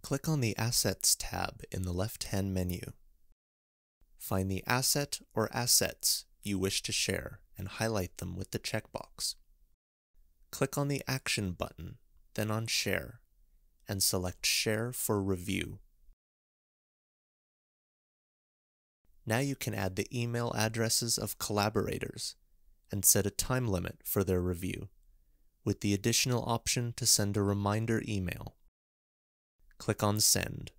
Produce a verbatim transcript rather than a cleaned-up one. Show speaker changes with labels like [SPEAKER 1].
[SPEAKER 1] Click on the Assets tab in the left-hand menu. Find the asset or assets you wish to share and highlight them with the checkbox. Click on the Action button, then on Share, and select Share for Review. Now you can add the email addresses of collaborators and set a time limit for their review, with the additional option to send a reminder email. Click on Send.